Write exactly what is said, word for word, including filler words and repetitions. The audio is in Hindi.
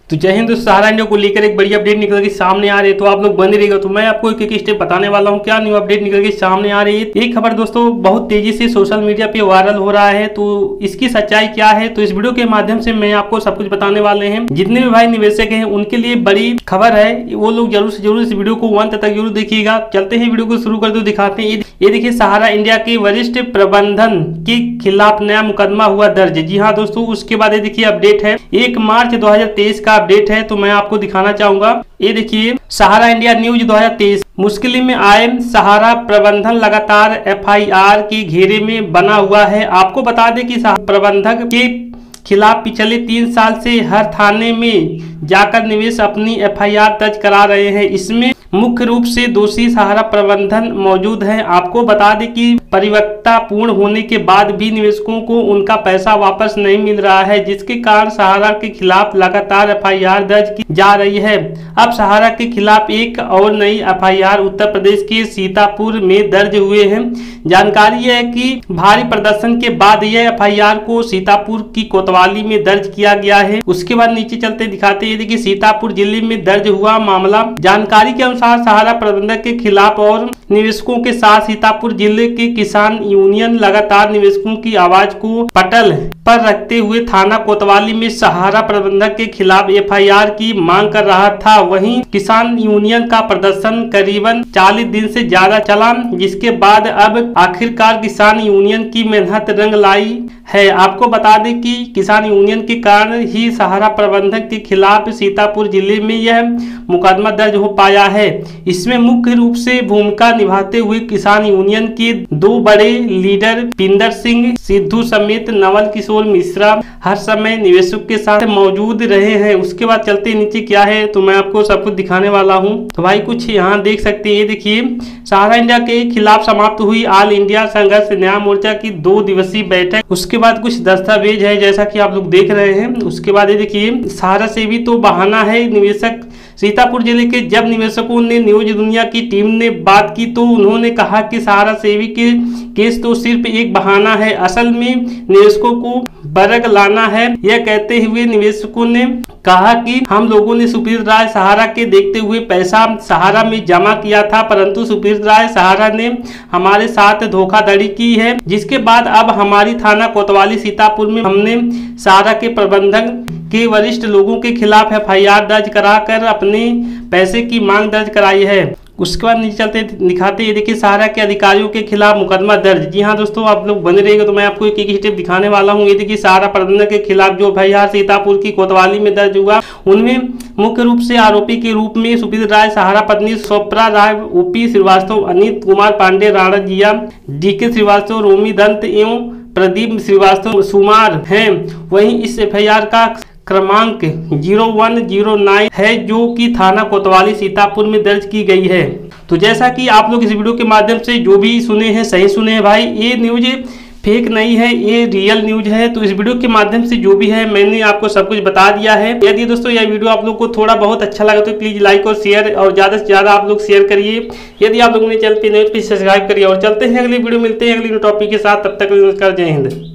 तो जय हिंद दोस्तों, सहारा इंडिया को लेकर एक बड़ी अपडेट निकल के सामने आ रही है, तो आप लोग बने रहिएगा। तो मैं आपको एक एक स्टेप बताने वाला हूं, क्या न्यू अपडेट निकल के सामने आ रही है। एक खबर दोस्तों बहुत तेजी से सोशल मीडिया पे वायरल हो रहा है, तो इसकी सच्चाई क्या है, तो इस वीडियो के माध्यम से मैं आपको सब कुछ बताने वाले हैं। जितने भी भाई निवेशक हैं उनके लिए बड़ी खबर है, वो लोग जरूर से जरूर इस वीडियो को अंत तक जरूर देखिएगा। चलते हैं वीडियो को शुरू कर दो, दिखाते हैं। ये देखिए, सहारा इंडिया के वरिष्ठ प्रबंधन के खिलाफ नया मुकदमा हुआ दर्ज। जी हाँ दोस्तों, उसके बाद ये देखिए अपडेट है, एक मार्च दो हजार तेईस का अपडेट है, तो मैं आपको दिखाना चाहूंगा। ये देखिए, सहारा इंडिया न्यूज दो हजार तेईस, मुश्किल में आए सहारा प्रबंधन लगातार एफ आई आर के घेरे में बना हुआ है। आपको बता दें कि सहारा प्रबंधक के खिलाफ पिछले तीन साल से हर थाने में जाकर निवेश अपनी एफ आई आर दर्ज करा रहे हैं। इसमें मुख्य रूप से दोषी सहारा प्रबंधन मौजूद है। आपको बता दें कि परिपक्वता पूर्ण होने के बाद भी निवेशकों को उनका पैसा वापस नहीं मिल रहा है, जिसके कारण सहारा के खिलाफ लगातार एफ आई आर दर्ज की जा रही है। अब सहारा के खिलाफ एक और नई F I R Uttar Pradesh के सीतापुर में दर्ज हुए हैं। जानकारी है कि भारी प्रदर्शन के बाद यह एफ आई आर को सीतापुर की कोतवाली में दर्ज किया गया है। उसके बाद नीचे चलते दिखाते हैं कि सीतापुर जिले में दर्ज हुआ मामला। जानकारी के अनुसार सहारा प्रबंधक के खिलाफ और निवेशकों के साथ सीतापुर जिले के किसान यूनियन लगातार निवेशकों की आवाज को पटल पर रखते हुए थाना कोतवाली में सहारा प्रबंधक के खिलाफ एफ आई आर की मांग कर रहा था। वहीं किसान यूनियन का प्रदर्शन करीबन चालीस दिन से ज्यादा चला, जिसके बाद अब आखिरकार किसान यूनियन की मेहनत रंग लाई है। आपको बता दें कि किसान यूनियन के कारण ही सहारा प्रबंधक के खिलाफ सीतापुर जिले में यह मुकदमा दर्ज हो पाया है। इसमें मुख्य रूप से भूमिका निभाते हुए किसान यूनियन के दो बड़े लीडर पिंदर सिंह सिद्धू समेत नवल किशोर मिश्रा हर समय निवेशक के साथ मौजूद रहे हैं। उसके बाद चलते नीचे क्या है, तो मैं आपको सब कुछ दिखाने वाला हूं। तो भाई कुछ यहाँ देख सकते हैं, देखिए, सहारा इंडिया के खिलाफ समाप्त हुई ऑल इंडिया संघर्ष न्याय मोर्चा की दो दिवसीय बैठक। उसके बाद कुछ दस्तावेज है जैसा कि आप लोग देख रहे हैं। उसके बाद ये देखिए, सहारा से भी तो बहाना है। निवेशक सीतापुर जिले के जब निवेशकों ने न्यूज दुनिया की टीम ने बात की तो उन्होंने कहा कि सहारा सेवी के केस तो सिर्फ एक बहाना है, असल में निवेशकों को बरग लाना है। यह कहते हुए निवेशकों ने कहा कि हम लोगों ने सुप्रीत राय सहारा के देखते हुए पैसा सहारा में जमा किया था, परंतु सुप्रीत राय सहारा ने हमारे साथ धोखाधड़ी की है, जिसके बाद अब हमारी थाना कोतवाली सीतापुर में हमने सहारा के प्रबंधक के वरिष्ठ लोगों के खिलाफ एफ आई आर दर्ज कराकर अपने पैसे की मांग दर्ज कराई है। उसके बाद नीचे चलते दिखाते हैं, देखिए, सहारा के अधिकारियों के खिलाफ मुकदमा दर्ज। जी हाँ दोस्तों, आप लोग बने रहेंगे तो मैं आपको एक एक स्टेप दिखाने वाला हूँ। ये देखिए, सहारा प्रबंधक के खिलाफ जो एफ आई आर सीतापुर की कोतवाली में दर्ज हुआ, उनमें मुख्य रूप से आरोपी के रूप में सुप्रीत राय, सहारा पत्नी स्वप्रा राय, ओपी श्रीवास्तव, अनित कुमार पांडे, राणा जिया, डी के श्रीवास्तव, रोमी दंत एवं प्रदीप श्रीवास्तव सुमार हैं। वहीं इस एफ आई आर का क्रमांक जीरो वन जीरो नाइन है, जो कि थाना कोतवाली सीतापुर में दर्ज की गई है। तो जैसा कि आप लोग इस वीडियो के माध्यम से जो भी सुने हैं, सही सुने हैं भाई, ये न्यूज फेक नहीं है, ये रियल न्यूज है। तो इस वीडियो के माध्यम से जो भी है मैंने आपको सब कुछ बता दिया है। यदि दोस्तों यह वीडियो आप लोग को थोड़ा बहुत अच्छा लगा तो प्लीज लाइक और शेयर, और ज्यादा से ज्यादा आप लोग शेयर करिए। यदि आप लोगों ने चैनल पे नए तो सब्सक्राइब करिए। और चलते हैं अगली वीडियो, मिलते हैं अगली टॉपिक के साथ। तब तक नमस्कार, जय हिंद।